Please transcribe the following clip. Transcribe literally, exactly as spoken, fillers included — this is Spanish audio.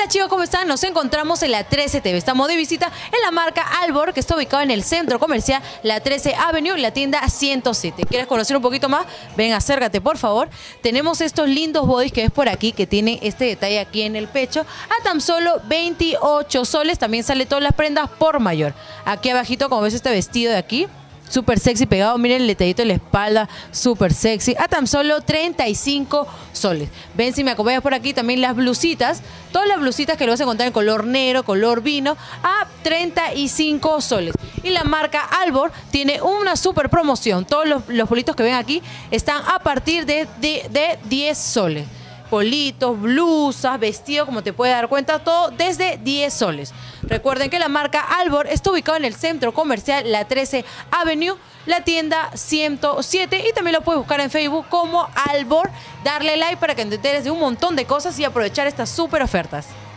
chicos, ¿cómo están? Nos encontramos en la trece T V. Estamos de visita en la marca Albor, que está ubicado en el centro comercial La trece Avenue, la tienda ciento siete. ¿Quieres conocer un poquito más? Ven, acércate, por favor. Tenemos estos lindos bodys que ves por aquí, que tiene este detalle aquí en el pecho, a tan solo veintiocho soles. También sale todas las prendas por mayor. Aquí abajito, como ves, este vestido de aquí, súper sexy pegado, miren el detallito de la espalda, súper sexy, a tan solo treinta y cinco soles. Ven, si me acompañas por aquí, también las blusitas, todas las blusitas que lo vas a encontrar en color negro, color vino, a treinta y cinco soles. Y la marca Albor tiene una súper promoción. Todos los, los politos que ven aquí están a partir de, de, de diez soles. Politos, blusas, vestidos, como te puedes dar cuenta, todo desde diez soles. Recuerden que la marca Albor está ubicada en el centro comercial La trece Avenue, la tienda ciento siete, y también lo puedes buscar en Facebook como Albor. Darle like para que te enteres de un montón de cosas y aprovechar estas súper ofertas.